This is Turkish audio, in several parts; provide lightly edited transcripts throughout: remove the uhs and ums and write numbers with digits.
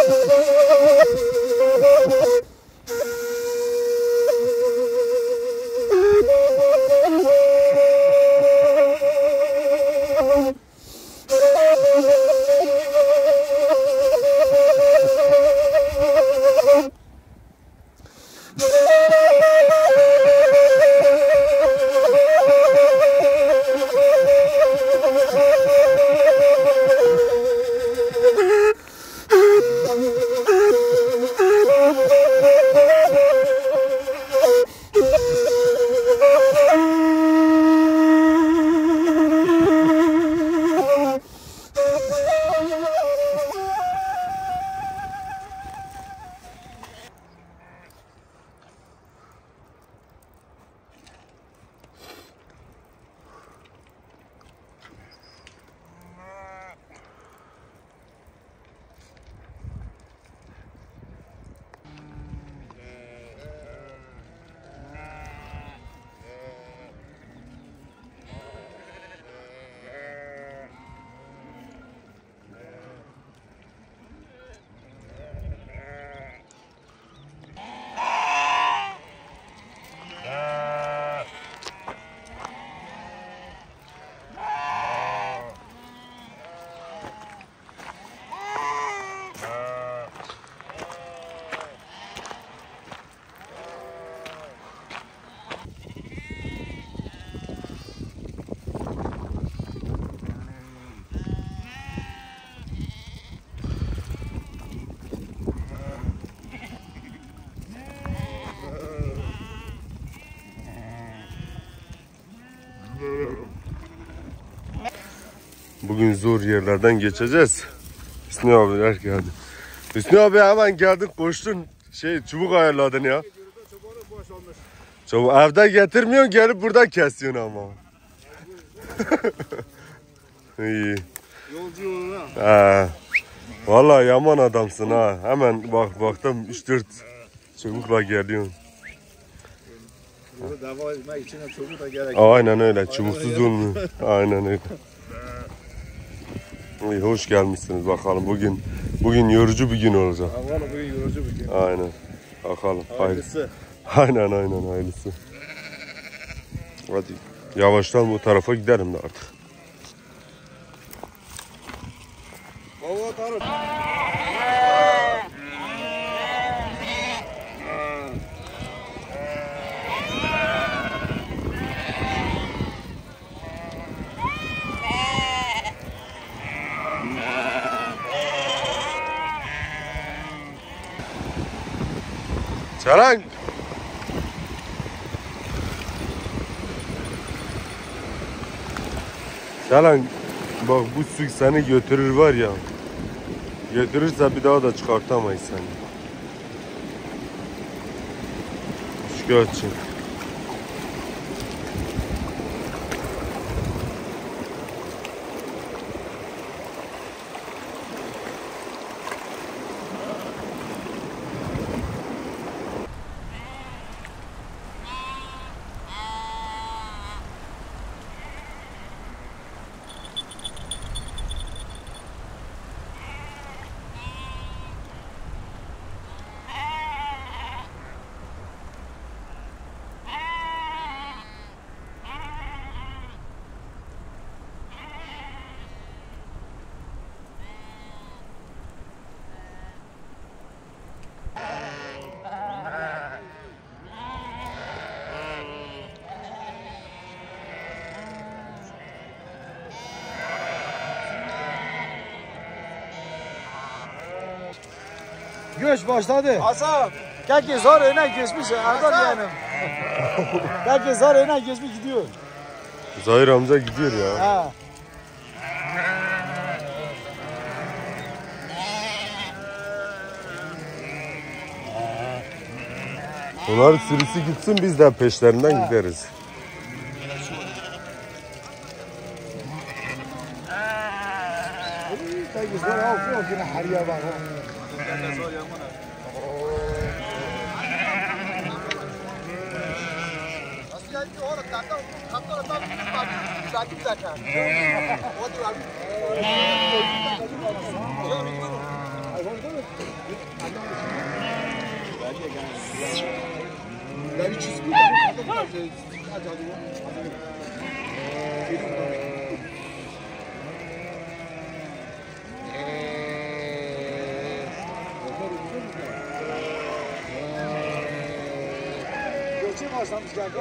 Bugün zor yerlerden geçeceğiz. Hüsnü abiler geldi. Hüsnü abi hemen geldin, koştun, çubuk ayarladın ya. Çubuk evde getirmiyorsun, gelip burada kesiyorsun ama. İyi. Yolcu yoluna. Vallahi yaman adamsın ha. Hemen baktım 3-4 çubukla geliyorsun. Dava etmek için çubuk da gerek. Aynen öyle. Çubuksuz olmuyor. Aynen öyle. İyi, hoş gelmişsiniz bakalım. Bugün yorucu bir gün olacak. Vallahi bugün yorucu bir gün. Aynen. Bakalım. Hayırlısı. Aynen hayırlısı. Hadi yavaştan bu tarafa giderim de artık. Baba tarım. Çaran. Çaran. Bak bu su seni götürür var ya. Götürürse bir daha da çıkartamayız seni. Şikayetçi. Göç başladı. Hasan. Belki zor öne geçmiş. Erdal yeğenim. Belki zor öne geçmiş gidiyor. Zahir amca gidiyor ya. Ha. Onlar sürüsü gitsin, biz de peşlerinden gideriz. Belki zor al yine hariye var. Göçe başlamış geldi.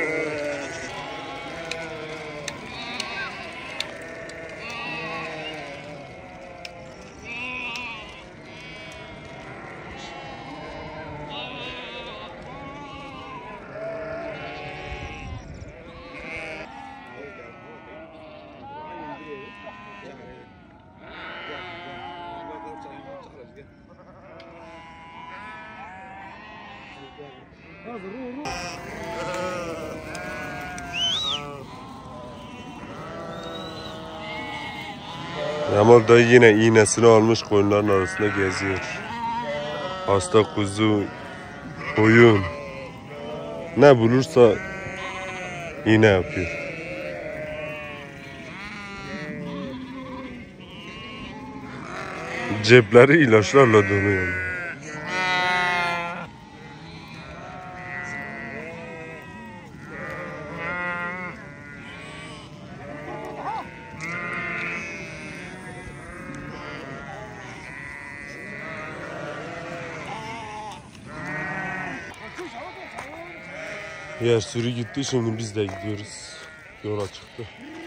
Yamal dayı yine iğnesini almış koyunların arasında geziyor. Hasta kuzu, koyun ne bulursa iğne yapıyor. Cepleri ilaçlarla doluyor. Yer sürü gitti, şimdi biz de gidiyoruz. Yola çıktı.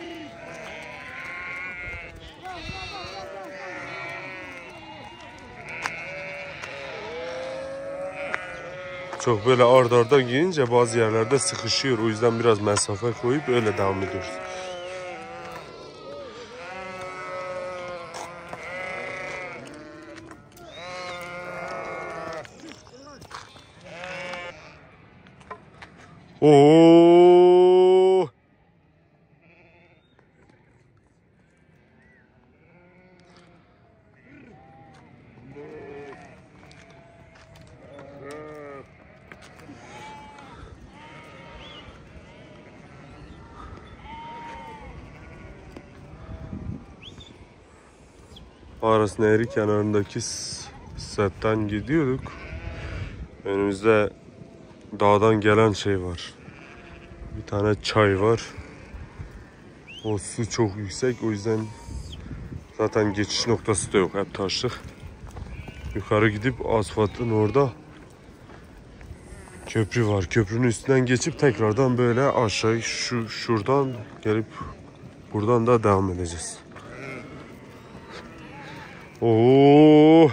Çok böyle ard arda gidince bazı yerlerde sıkışıyor. O yüzden biraz mesafe koyup öyle devam ediyoruz. Oo! Aras Nehri kenarındaki setten gidiyorduk. Önümüzde dağdan gelen şey var. Bir tane çay var. O su çok yüksek, o yüzden zaten geçiş noktası da yok, hep taşlık. Yukarı gidip asfaltın orada köprü var. Köprünün üstünden geçip tekrardan böyle aşağı şuradan gelip buradan da devam edeceğiz. Oo!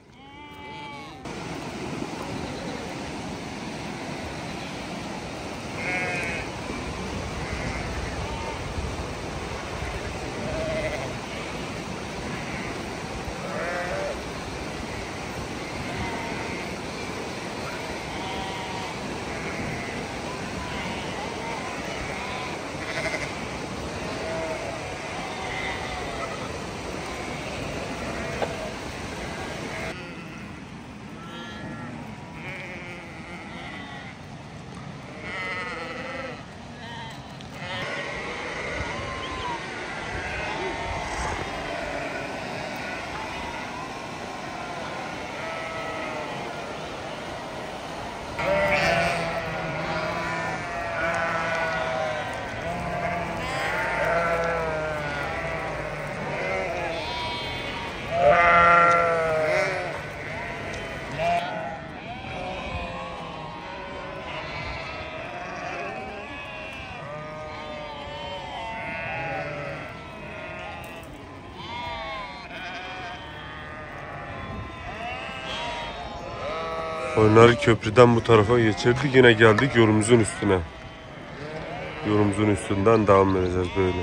Onları köprüden bu tarafa geçirdik. Yine geldik yolumuzun üstüne. Yolumuzun üstünden devam edeceğiz böyle.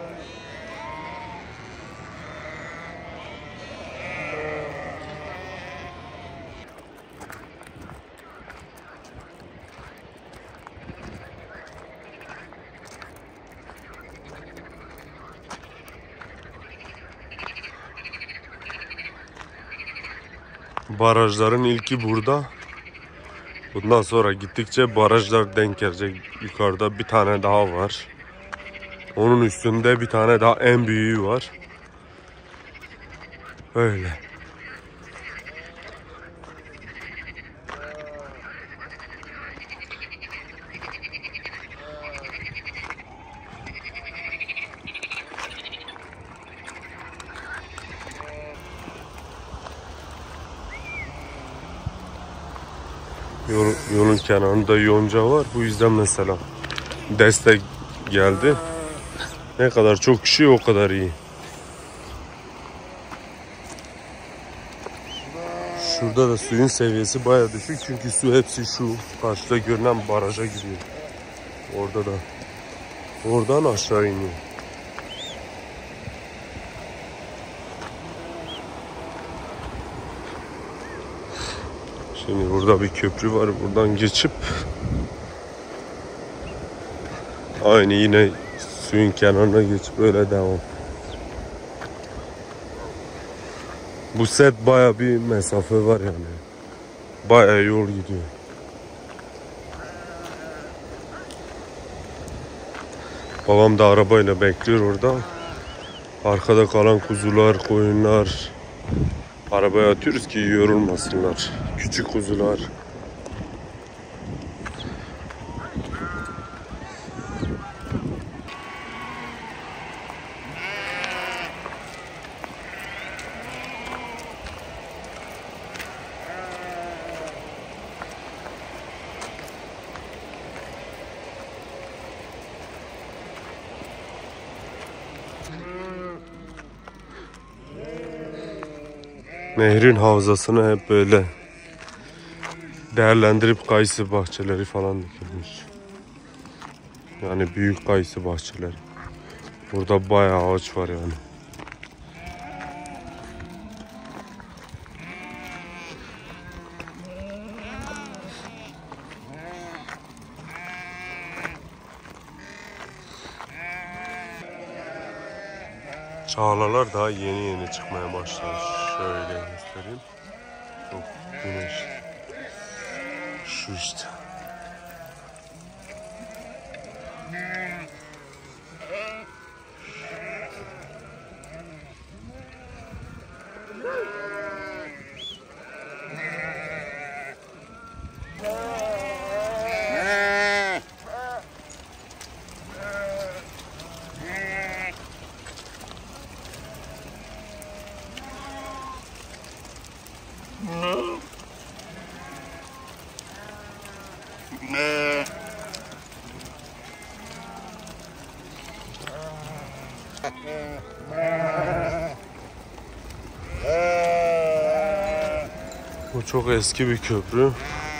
Barajların ilki burada. Bundan sonra gittikçe barajlar denk gelecek. Yukarıda bir tane daha var. Onun üstünde bir tane daha, en büyüğü var. Öyle. Yolun kenarında yonca var. Bu yüzden mesela destek geldi. Ne kadar çok kişi o kadar iyi. Şurada da suyun seviyesi bayağı düşük. Çünkü su hepsi şu karşıda görünen baraja gidiyor. Orada da. Oradan aşağı iniyor. Şimdi burada bir köprü var. Buradan geçip aynı yine suyun kenarına geçip öyle devam. Bu set bayağı bir mesafe var yani. Bayağı yol gidiyor. Babam da arabayla bekliyor orada. Arkada kalan kuzular, koyunlar arabaya atıyoruz ki yorulmasınlar. Küçük kuzular. Nehrin havzasına hep böyle değerlendirip kayısı bahçeleri falan dikilmiş. Yani büyük kayısı bahçeleri. Burada bayağı ağaç var yani. Çağlalar daha yeni çıkmaya başlamış. Şöyle göstereyim. Çok güneş. Şu işte. Bu çok eski bir köprü.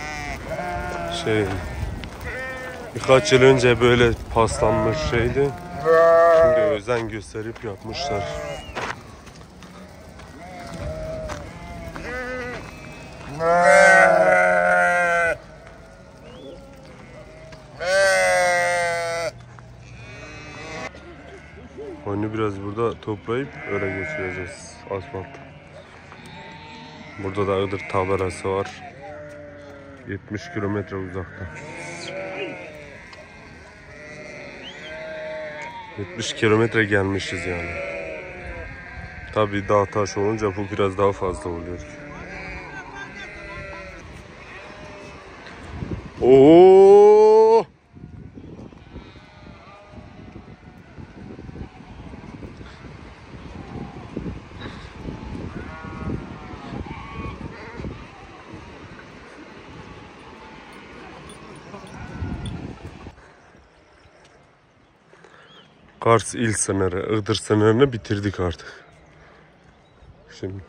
Birkaç yıl önce böyle paslanmış şeydi. Şimdi özen gösterip yapmışlar. Onu biraz burada toplayıp öyle götüreceğiz asfalt. Burada da Iğdır tabelası var. 70 kilometre uzakta. 70 kilometre gelmişiz yani. Tabii dağ taş olunca bu biraz daha fazla oluyor. Oo! Kars il sınırı, Iğdır sınırını bitirdik artık. Şimdi.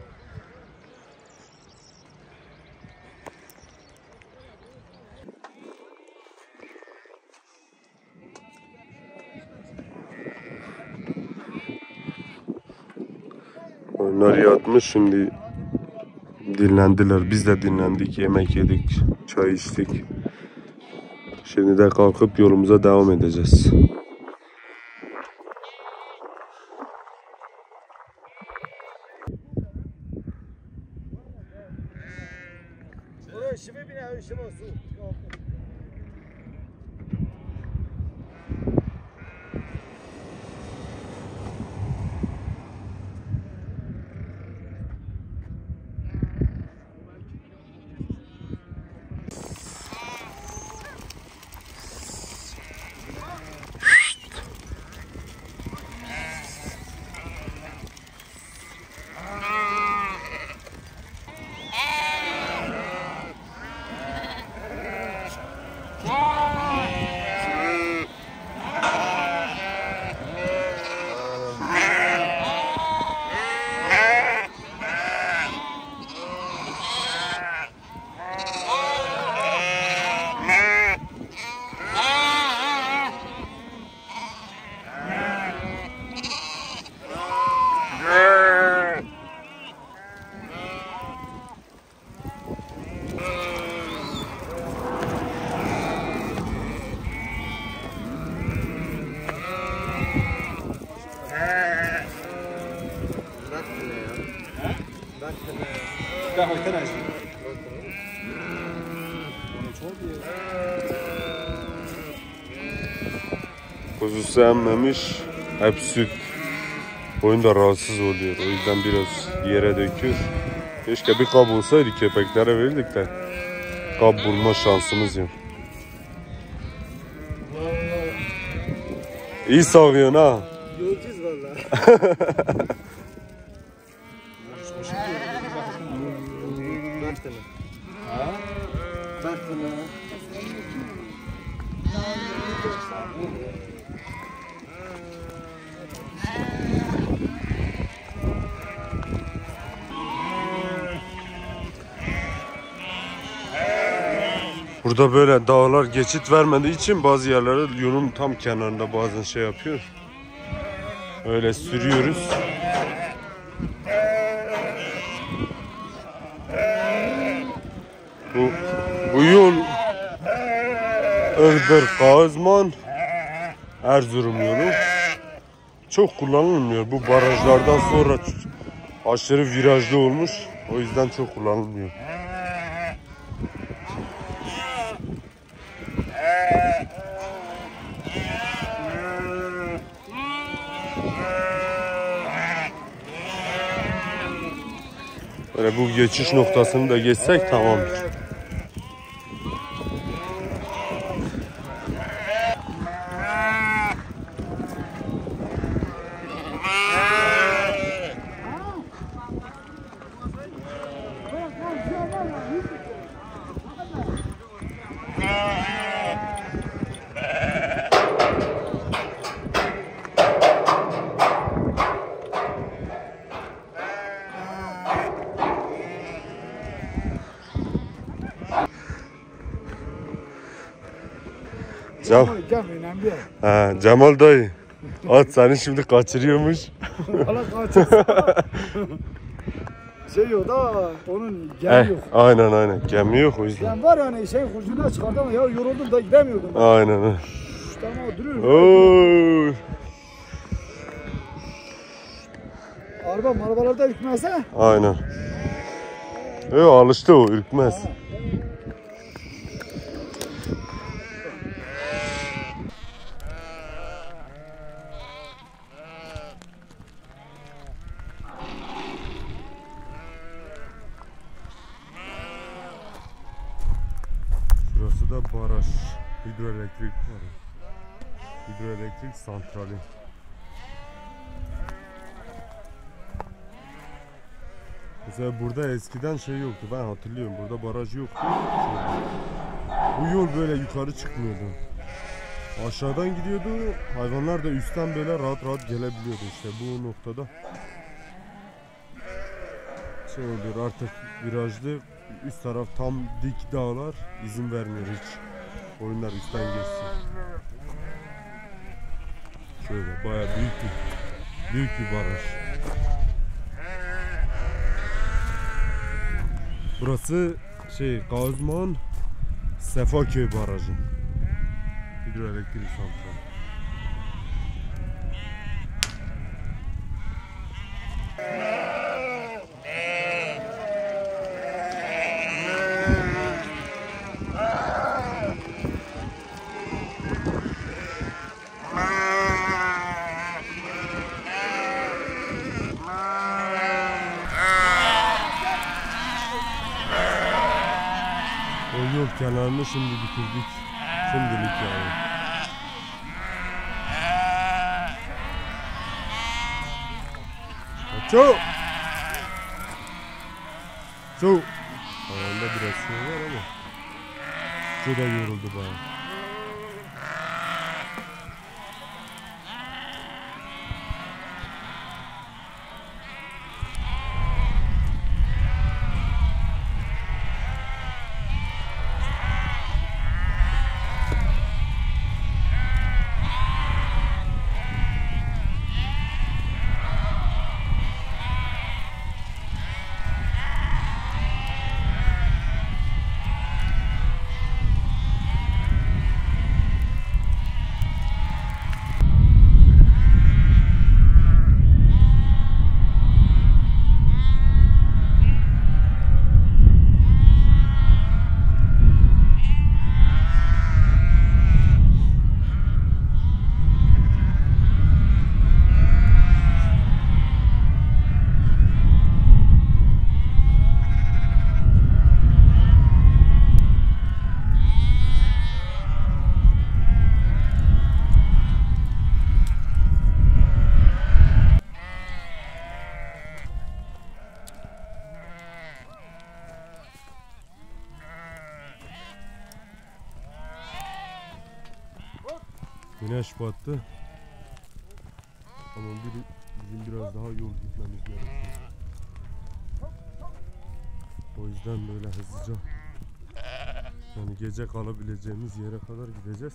Onlar yatmış, şimdi dinlendiler. Biz de dinlendik, yemek yedik, çay içtik. Şimdi de kalkıp yolumuza devam edeceğiz. Ben hoytan açtım. Kuzusu emmemiş. Hep süt. Koyun da rahatsız oluyor. O yüzden biraz yere döküyor. Keşke bir kap olsaydı köpeklere verirdik de. Kap bulma şansımız yok. İyi sağıyorsun ha. Göreceğiz valla. Burada böyle dağlar geçit vermediği için bazı yerlerde yolun tam kenarında bazen şey yapıyor. Öyle sürüyoruz. Bu yol Iğdır, Kağızman, Erzurum yolu. Çok kullanılmıyor. Bu barajlardan sonra aşırı virajlı olmuş. O yüzden çok kullanılmıyor. Böyle bu geçiş noktasını da geçsek tamamdır. Cemal dayı. At seni şimdi kaçırıyormuş. Valla kaçırsın. Şey yok da onun gemi yok. Aynen gemi yok o yüzden. Ben var yani şey kurşuna çıkardım ama ya yoruldum da gidemiyordum. Aynen. Tamam duruyor. Oo. Arabalarda ürkmezse. Aynen. Yok alıştı o ürkmez. Burası da baraj, hidroelektrik var. Hidroelektrik santrali. Mesela burada eskiden şey yoktu, ben hatırlıyorum, burada baraj yoktu. Bu yol böyle yukarı çıkmıyordu. Aşağıdan gidiyordu, hayvanlar da üstten böyle rahat gelebiliyordu işte bu noktada. Şey oluyor artık virajlı, üst taraf tam dik dağlar, izin vermiyor hiç. Koyunlar üstten geçsin. Şöyle bayağı büyük bir baraj. Burası Kağızman Sefaköy Barajı. Hidroelektrik santrali. O yol kenarını şimdi bitirdik. Şimdilik yani. Çok. Ayağında biraz şey var ama. Şu da yoruldu bayağı. Güneş battı. Ama bizim biraz daha yol gitmemiz gerekiyor. O yüzden böyle hızlıca, yani gece kalabileceğimiz yere kadar gideceğiz.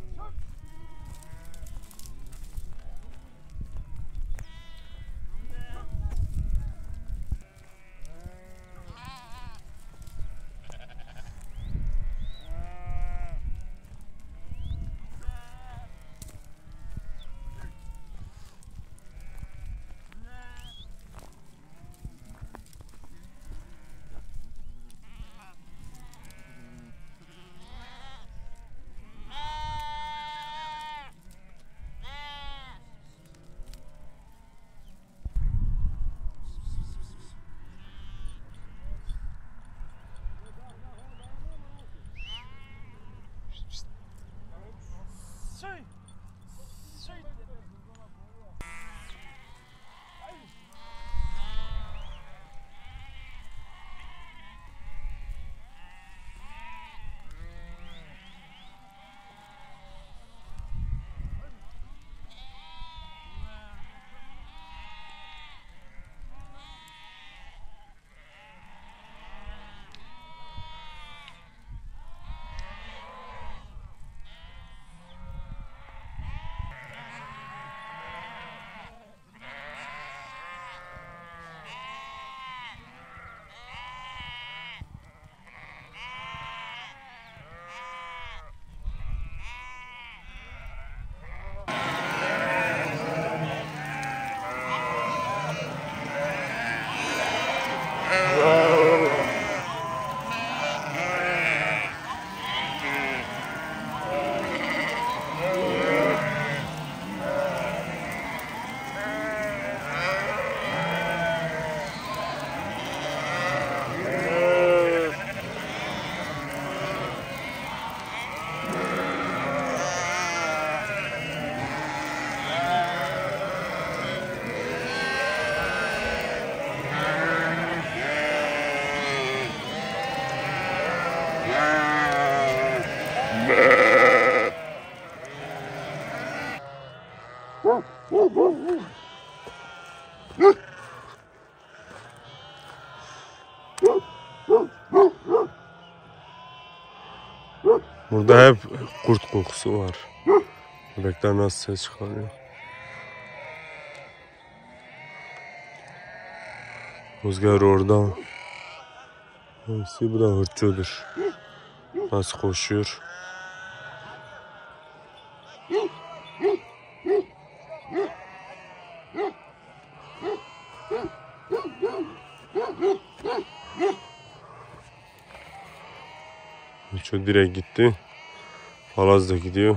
Burada hep kurt kokusu var. Köpekler nasıl ses çıkarıyor. Rüzgar orada. Bu da hırçıdır. Nasıl koşuyor. Hırçı direkt gitti. Palaz da gidiyor.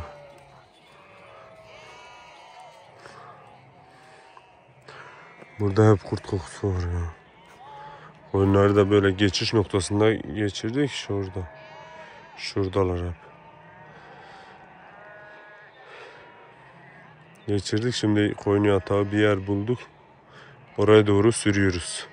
Burada hep kurt kokusu var ya. Oyunları da böyle geçiş noktasında geçirdik şurada. Şuradalar hep. Geçirdik, şimdi koyun yatağı bir yer bulduk. Oraya doğru sürüyoruz.